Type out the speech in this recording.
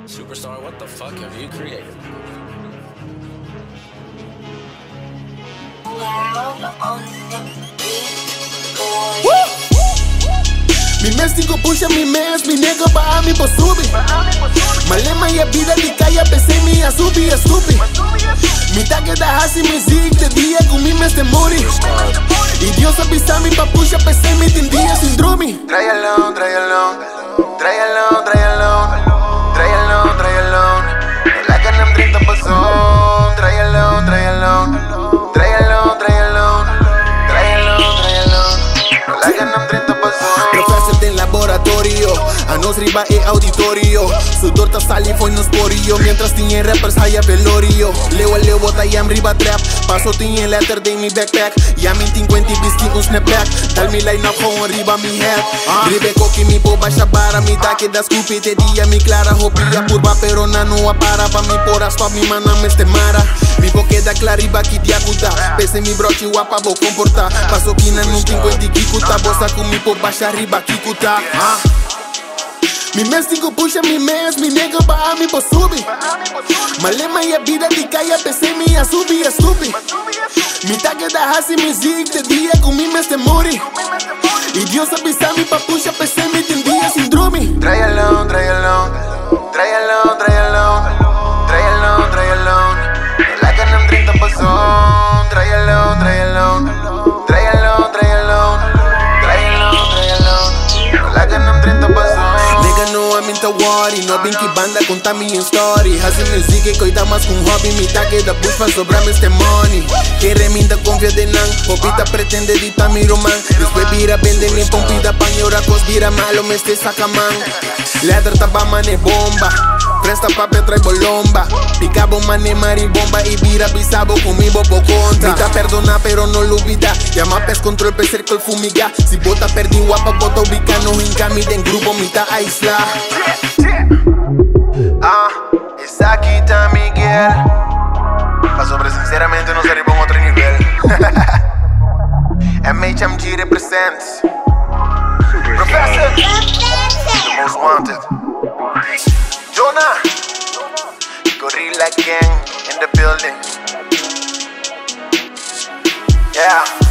Superstar, what the fuck have you created? Mi México puxa mi mes, mi nega pa mi po subi. Malema ya vida di kaya pese mi a subi a stupi. Mi taque da hasi mi zig de dia com mi mes de muri. E Dios avisa mi pa puxa pese mi tin dia sin drumi. Trae alone, trae alone, trae alone, trae alone, trae alone, trae alone. La que nam 30 pasón, trae alone, trae alone, trae alone, trae alone, trae alone, trae alone. La que nam 30 pasón. Professor tem laboratório, a nós riba é auditório. Sudor tá sali foi no sporio, mientras tinha rappers haya velorio. Leo bota yam riba trap, passo tinha letter de mi backpack. Yam in 50 biscuit un snapback, dal mi line up gewoon riba mi head. Ribe coqui mi po baixa bara, mi taque da scoopy te dia mi clara hopia purba pero na no para pa mi pora stop mi mana me este mara. Mi boque da clariba ki diakuta, pese mi brochi wapa bo comporta. Passo kina num 50 kikuta, bossa com mi po baixa riba kikuta. Mi México puxa mi mes, mi nega pa mi po subi. Malema ya vida di kaya pese mi a subi a stupi. Mi taque da hasi mi zig de dia com mi mes de muri. E Dios avisa mi pa puxa pese mi tin dia sin drumi. Trae alone, trae alone, trae alone, trae alone, trae alone, trae alone. La que nam 30 pasón, trae alone, trae alone, trae alone, trae alone, trae alone, trae alone. La que nam 30 pasón. No I'm into worry, no bin ki banda conta minha story. Hace music e coita mais com hobby, mi taque da bush pra sobrar me este money. Que reminda confia de nan, popita pretende dita mi roman. Después vira vende mi pompida pan y ahora cos vira malo me este sacaman. Leather tapa mane bomba, presta papel trae bolomba. Picabo mane maribomba y vira pisabo con mi bobo contra. Mita perdona pero no lo olvida, llama pes control pe cerco fumiga. Si bota perdi guapa bota ubica no hinca mi den grupo mita aisla. Isaki está Miguel. Pa sobre sinceramente no arriba a outro nível. MHMG represents Professor, the most wanted. Jonah, Gorilla Gang in the building. Yeah.